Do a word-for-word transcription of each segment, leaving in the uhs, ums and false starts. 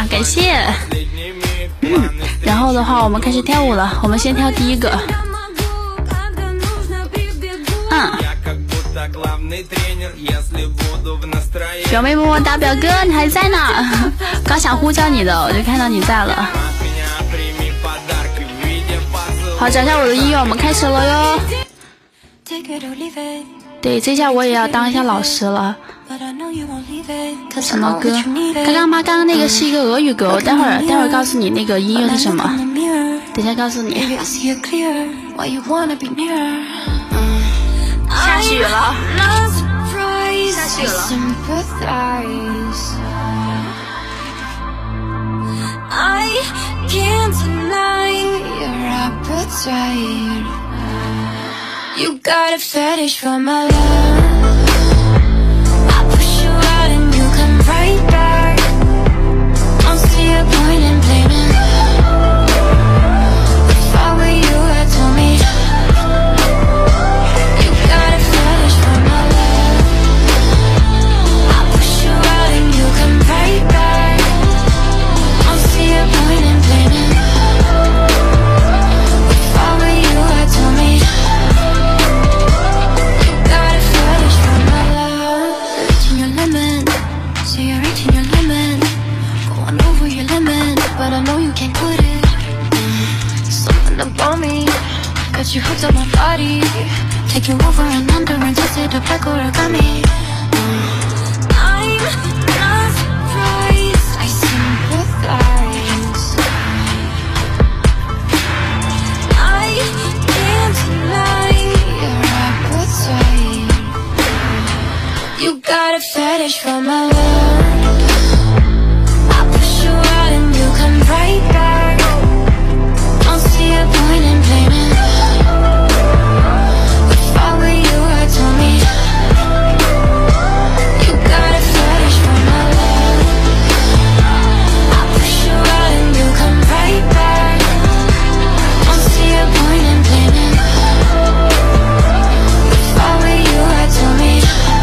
哇，感谢。嗯，然后的话，我们开始跳舞了。我们先跳第一个。嗯。表妹么么哒，表哥你还在呢？刚想呼叫你的，我就看到你在了。好，找一下我的音乐，我们开始了哟。对，这下我也要当一下老师了。什么歌？刚刚妈，刚刚那个是一个俄语歌，待会儿待会儿告诉你那个音乐是什么。等一下告诉你。下雪了，下雪了。I can't deny your appetite. You got a fetish for my love. I push you out and you come right back. Don't see a point in blaming. If I were you, I told me. You got a fetish for my love. I push you out and you come right back. Don't see a point in blaming. If I were you, I told me. But I know you can't quit it. Something about me got you hooked on my body. Take you over and under and twist it up like origami. I'm not surprised, I sympathize. I can't deny your appetite. You got a fetish for my love. Right back. Don't see a point in blaming. If I were you, I told me. You got a fetish for my love. I push you out and you come right back. Don't see a point in blaming. If I were you, I told me.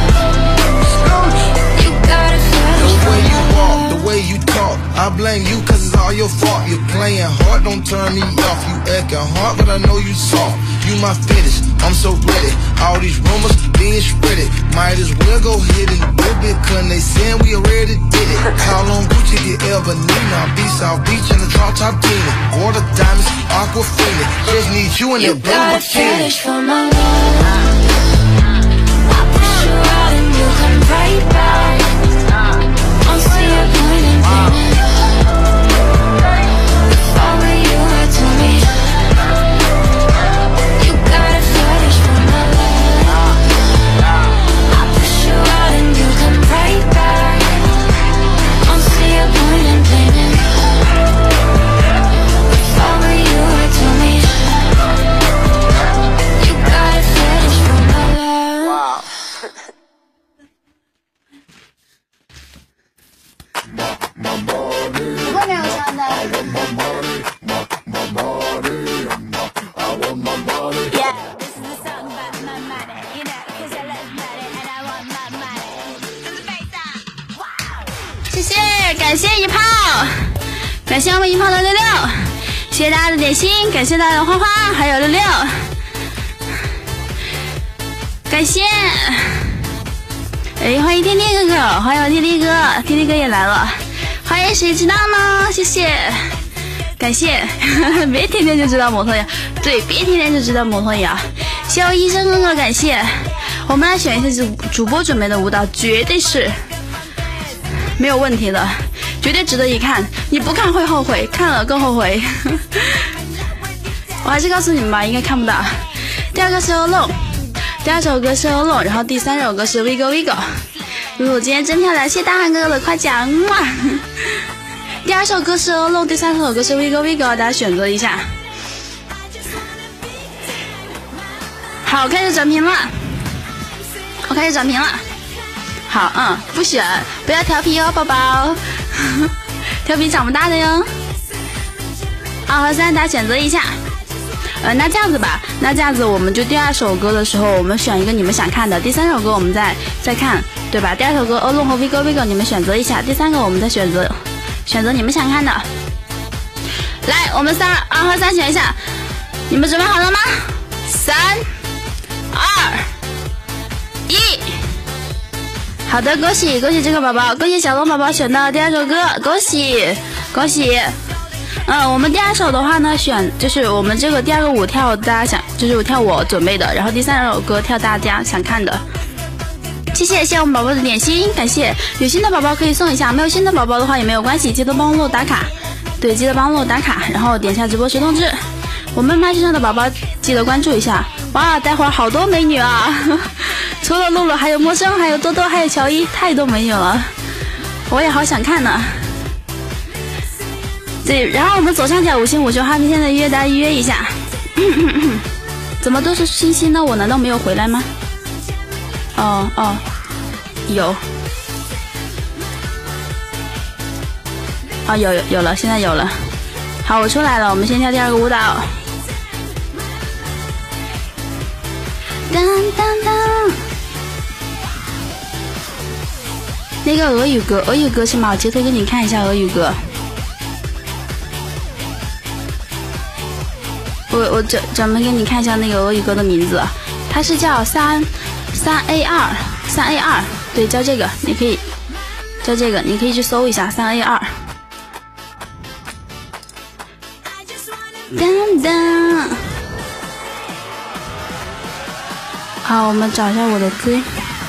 You got a fetish for my love. The way you talk, I blame you 'cause it's all your fault. You're playing hard, don't turn me off. You acting hard, but I know you soft. You my fetish, I'm so ready. All these rumors being spreaded. Might as well go ahead and do it, 'cause they saying we already did it. Call on Gucci, get Elbanina. Be South Beach in the drop top team. Water diamonds, Aquafina. Just need you in that blue bikini. You got a fetish for my love. I push you out and you come right back. Don't see a point in blaming.感谢一炮，感谢我们一炮的六六，谢谢大家的点心，感谢大家的花花，还有六六，感谢，哎，欢迎天天哥哥，欢迎我天天哥，天天哥也来了，欢迎谁知道呢？谢谢，感谢，别天天就知道摩托牙，对，别天天就知道摩托牙，谢我医生哥哥，感谢，我们来选一下主主播准备的舞蹈，绝对是没有问题的。绝对值得一看，你不看会后悔，看了更后悔。我还是告诉你们吧，应该看不到。第二个是 Alone， 第二首歌是 Alone， 然后第三首歌是 We Go We Go。露露今天真漂亮，谢谢大汉哥哥的夸奖。哇！第二首歌是 Alone， 第三首歌是 We Go We Go， 大家选择一下。好，开始转屏了，我开始转屏了。好，嗯，不选，不要调皮哦，宝宝。调皮长不大的哟。二和三，大家选择一下。呃，那这样子吧，那这样子我们就第二首歌的时候，我们选一个你们想看的，第三首歌我们再再看，对吧？第二首歌 Alone 和 We Go We Go 你们选择一下，第三个我们再选择选择你们想看的。来，我们三二和三选一下，你们准备好了吗？三、二、一。好的，恭喜恭喜这个宝宝，恭喜小龙宝宝选到第二首歌，恭喜恭喜。嗯，我们第二首的话呢，选就是我们这个第二个舞跳，大家想就是我跳我准备的，然后第三首歌跳大家想看的。谢谢谢谢我们宝宝的点心，感谢。有新的宝宝可以送一下，没有新的宝宝的话也没有关系，记得帮我打卡。对，记得帮我打卡，然后点下直播时通知。我们麦身上的宝宝记得关注一下。哇，待会儿好多美女啊！除了露露，还有陌生，还有多多，还有乔伊，太多美女了，我也好想看呢。对，然后我们左上角五星五九号，明天的约大家预约一下。怎么都是星星呢？我难道没有回来吗？哦哦，有。哦，有有有了，现在有了。好，我出来了，我们先跳第二个舞蹈。当当当。那个俄语歌，俄语歌是吗？我截图给你看一下俄语歌。我我专专门给你看一下那个俄语歌的名字，它是叫三三 A 二三 A 二，对，叫这个，你可以叫这个，你可以去搜一下三 A 二。当当，好，我们找一下我的歌。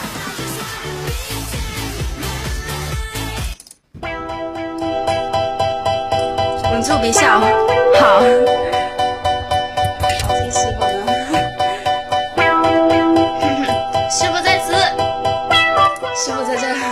稳住，别笑，好。师傅在这儿。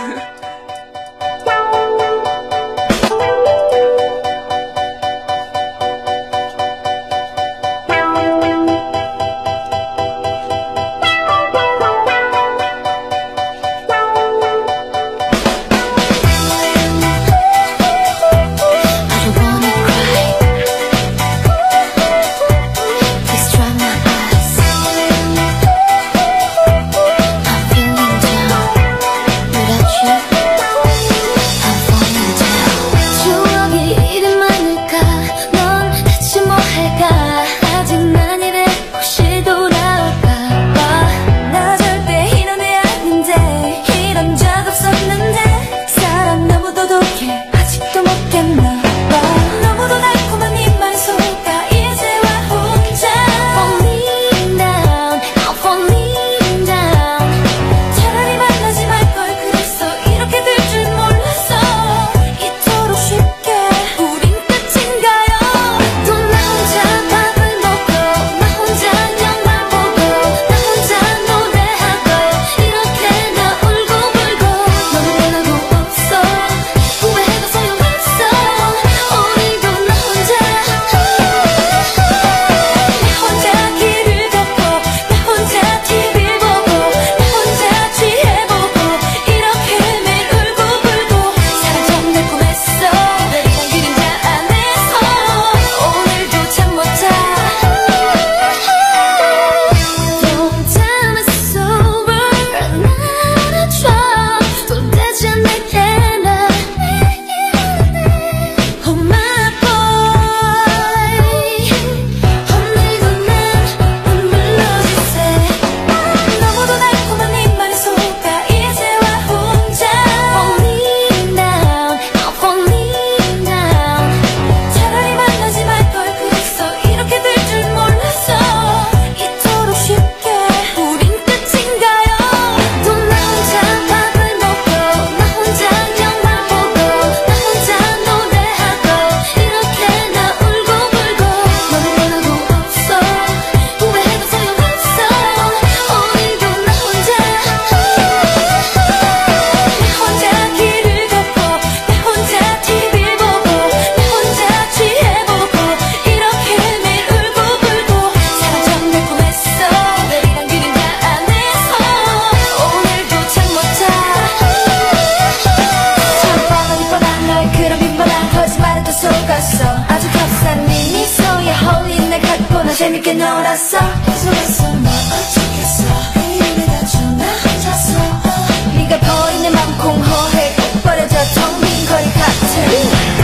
재밌게 놀았어 속았어 너 어쩌겠어 이미 다쳐 나 혼자서 네가 버린 내 맘 공허해 버려져 텅 빈 거리 같아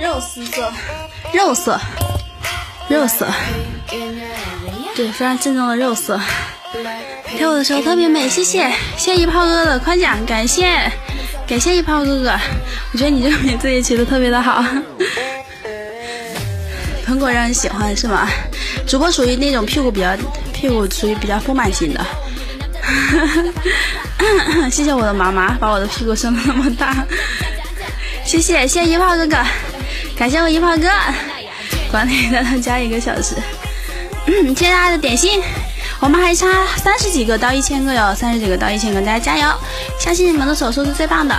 肉丝色，肉色，肉色，对，非常正宗的肉色。跳舞的时候特别美，谢谢，谢谢一炮哥哥的夸奖，感谢，感谢一炮哥哥。我觉得你这个名字也取得特别的好，苹果让人喜欢是吗？主播属于那种屁股比较，屁股属于比较丰满型的。谢谢我的妈妈把我的屁股生得那么大，谢谢谢谢一炮哥哥，感谢我一炮哥，管理再多加一个小时。嗯，谢谢大家的点心，我们还差三十几个到一千个哟，三十几个到一千个，大家加油！相信你们的手速是最棒的，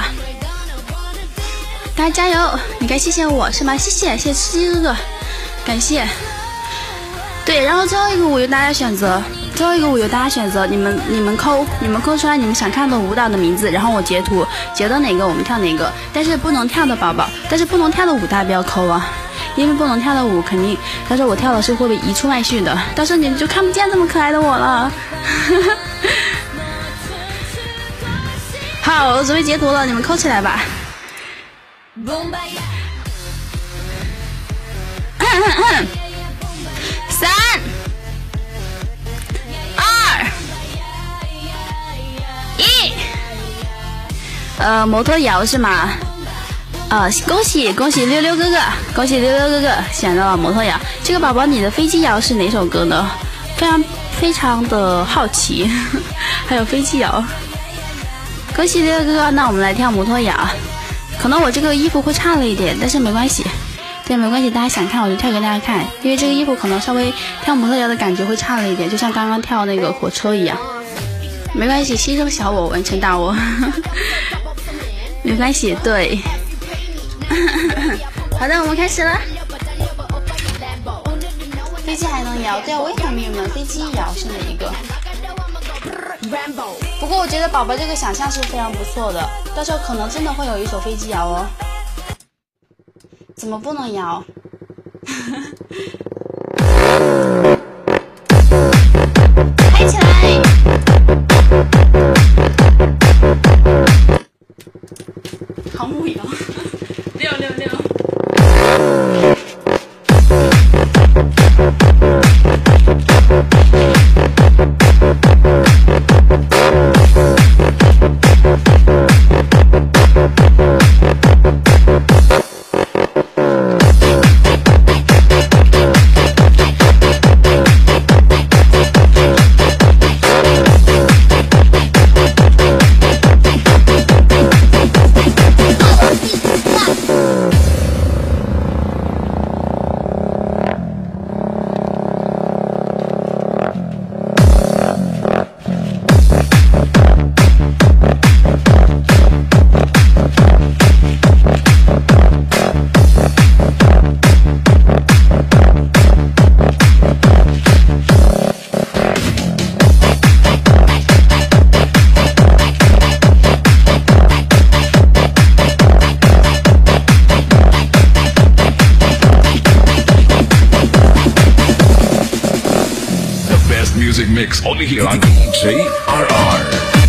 大家加油！你该谢谢我是吗？谢谢谢谢吃鸡哥哥，感谢。对，然后最后一个舞由大家选择，最后一个舞由大家选择，你们你们扣你们扣出来你们想看的舞蹈的名字，然后我截图，截到哪个我们跳哪个，但是不能跳的宝宝，但是不能跳的舞大家不要扣啊，因为不能跳的舞肯定，到时候我跳的是会被移出外序的，到时候你们就看不见这么可爱的我了。好，我准备截图了，你们扣起来吧。三二一，呃，摩托摇是吗？呃，恭喜恭喜溜溜哥哥，恭喜溜溜哥哥选到了摩托摇。这个宝宝，你的飞机摇是哪首歌呢？非常非常的好奇，还有飞机摇。恭喜溜溜哥哥，那我们来跳摩托摇。可能我这个衣服会差了一点，但是没关系。对，没关系，大家想看我就跳给大家看，因为这个衣服可能稍微跳摩托摇的感觉会差了一点，就像刚刚跳那个火车一样。没关系，牺牲小我完成大我。没关系，对。好的，我们开始了。飞机还能摇？对啊，我也想明白飞机摇是哪一个。不过我觉得宝宝这个想象是非常不错的，到时候可能真的会有一首飞机摇哦。怎么不能摇？嗨起来！航母摇，六六六。 Music mix only here on D J R R.